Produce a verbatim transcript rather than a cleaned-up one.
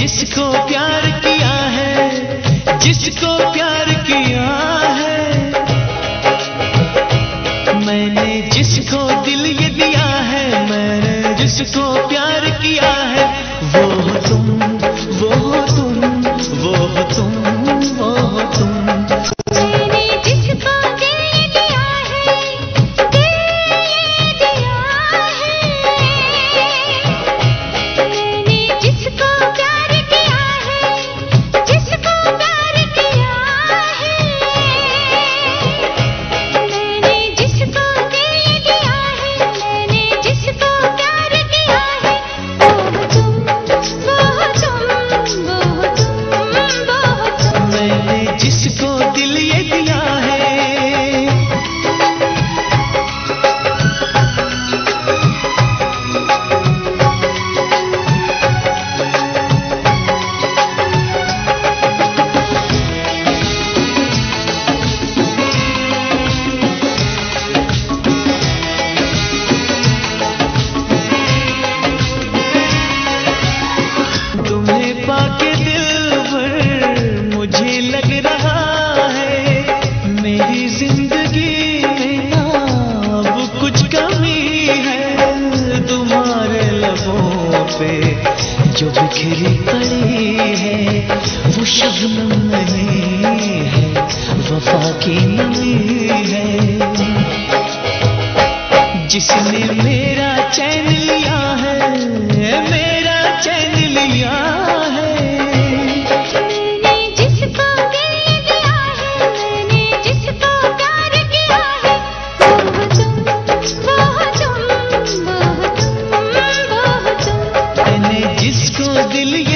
जिसको प्यार किया है, जिसको प्यार किया है, मैंने जिसको दिल ये दिया है, मैंने जिसको प्यार किया है, वो हो तुम, वो हो तुम, वो हो तुम, वो हो तुम। मैंने जिसको दिल ये दिया है, दिल ये दिया है, मैंने जिसको प्यार किया है, जिसको प्यार किया है, मैंने जिसको दिल ये दिया है, मैंने जिसको प्यार किया है, वो हो तुम, वो हो तुम, वो हो तुम, वो हो तुम। मैंने जिसको दिल ये दिया है। तुम्हें पाके दिलबर मुझे लग रहा है, मेरी जिंदगी में अब कुछ कमी है। तुम्हारे लबों पे जो बिखरी पड़ी है, वो शबनम नहीं है, वफा की नमी है। जिसने मेरा चैन लिया है, मेरा चैन लिया है, मैंने जिसको दिल ये दिया है, मैंने जिसको प्यार किया है, वो हो तुम, वो हो तुम, वो हो तुम, वो हो तुम। मैंने जिसको दिल ये